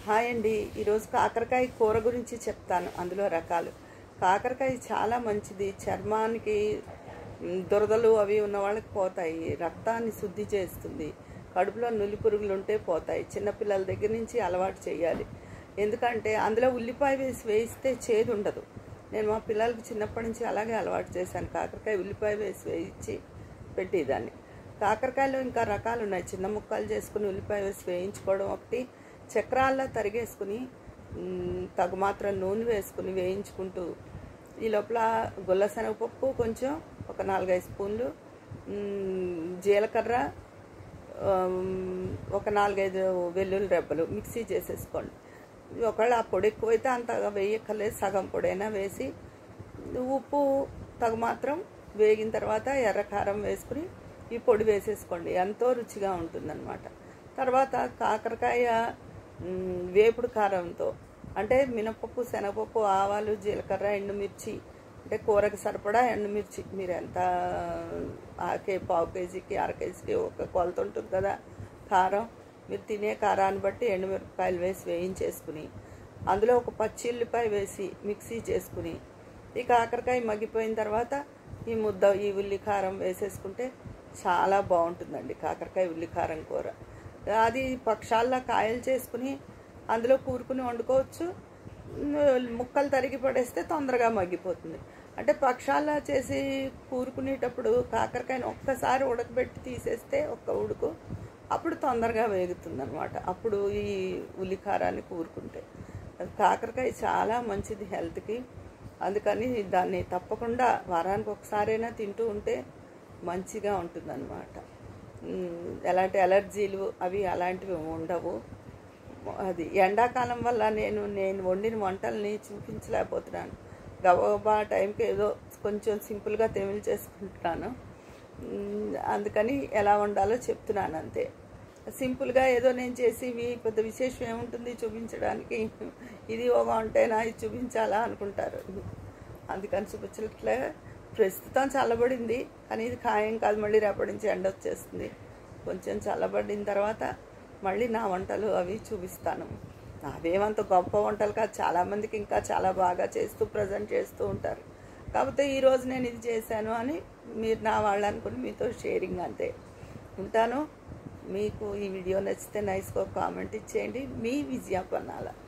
Hi అండి. ఈరోజు కాకరకాయ కూర గురించి చెప్తాను. అందులో రకాలు. కాకరకాయ చాలా మంచిది. చర్మానికి దురదలు అవి ఉన్న వాళ్ళకి పోతాయి. రక్తాన్ని శుద్ధి చేస్తుంది. కడుపులో నులి పురుగులు ఉంటే పోతాయి. చిన్నపిల్లల దగ్గర నుంచి అలవాటు చేయాలి. ఎందుకంటే అందులో ఉల్లిపాయ వేయిస్తే చేదు ఉండదు. నేను మా పిల్లలకి చిన్నప్పటి నుంచి అలాగే అలవాటు చేశాను. కాకరకాయ ఉల్లిపాయ వేయించి పెట్టేదాన్ని. కాకరకాయలో ఇంకా రకాలు ఉన్నాయి. చిన్న ముక్కలు చేసుకుని ఉల్లిపాయ వేయించుకోవడం ఒకటి, చక్రాల్లో తరిగేసుకుని తగు మాత్రం నూనె వేసుకుని వేయించుకుంటూ ఈ లోపల గుల్లశనగపప్పు కొంచెం ఒక 4-5 స్పూన్లు, జీలకర్ర ఒక 4-5 వెల్లుల్లి రెబ్బలు మిక్సీ చేసేసుకోండి. ఒకవేళ ఆ పొడి ఎక్కువైతే అంతగా వేయక్కర్లేదు, సగం పొడైనా వేసి ఉప్పు తగు మాత్రం వేగిన తర్వాత ఎర్రకారం వేసుకుని ఈ పొడి వేసేసుకోండి. ఎంతో రుచిగా ఉంటుందన్నమాట. తర్వాత కాకరకాయ వేపుడు కారంతో, అంటే మినపప్పు, శనగపప్పు, ఆవాలు, జీలకర్ర, ఎండుమిర్చి, అంటే కూరకు సరిపడా ఎండుమిర్చి, మీరు ఎంత పావు కేజీకి 1/2 కేజీకి ఒక కొలత ఉంటుంది కదా కారం, మీరు తినే కారాన్ని బట్టి ఎండుమిరపకాయలు వేసి వేయించేసుకుని అందులో ఒక పచ్చి ఉల్లిపాయ వేసి మిక్సీ చేసుకుని ఈ కాకరకాయ మగ్గిపోయిన తర్వాత ఈ ఉల్లి కారం వేసేసుకుంటే చాలా బాగుంటుందండి కాకరకాయ ఉల్లి కారం కూర. అది పక్షాల్లో కాయలు చేసుకుని అందులో కూరుకుని వండుకోవచ్చు. ముక్కలు తరిగి పడేస్తే తొందరగా మగ్గిపోతుంది. అంటే పక్షాల్లో చేసి కూరుకునేటప్పుడు కాకరకాయని ఒక్కసారి ఉడకబెట్టి తీసేస్తే ఒక్క ఉడుకు, అప్పుడు తొందరగా వేగుతుంది అనమాట. అప్పుడు ఈ ఉల్లికారాన్ని కూరుకుంటే కాకరకాయ చాలా మంచిది హెల్త్కి. అందుకని దాన్ని తప్పకుండా వారానికి ఒకసారైనా తింటూ ఉంటే మంచిగా ఉంటుందన్నమాట. ఎలాంటి అలర్జీలు అవి అలాంటివి ఉండవు. అది ఎండాకాలం వల్ల నేను వండిన వంటల్ని చూపించలేకపోతున్నాను. గబగబా టైంకి ఏదో కొంచెం సింపుల్గా తెమిలి చేసుకుంటున్నాను. అందుకని ఎలా వండాలో చెప్తున్నాను అంతే. సింపుల్గా ఏదో నేను చేసేవి పెద్ద విశేషం ఏముంటుంది చూపించడానికి, ఇది ఒక వంటేనా ఇది చూపించాలా అనుకుంటారు. అందుకని చూపించట్లే. ప్రస్తుతం చల్లబడింది, కానీ ఇది ఖాయం కాదు. మళ్ళీ రేపటి నుంచి ఎండ వచ్చేస్తుంది. కొంచెం చల్లబడిన తర్వాత మళ్ళీ నా వంటలు అవి చూపిస్తాను. అవేమంత గొప్ప వంటలు కాదు, చాలామందికి ఇంకా చాలా బాగా చేస్తూ ప్రజెంట్ చేస్తూ ఉంటారు. కాకపోతే ఈరోజు నేను ఇది చేశాను అని మీరు నా వాళ్ళు అనుకుని మీతో షేరింగ్ అంతే. ఉంటాను. మీకు ఈ వీడియో నచ్చితే నైస్గా కామెంట్ ఇచ్చేయండి. మీ విజయ పన్నాల.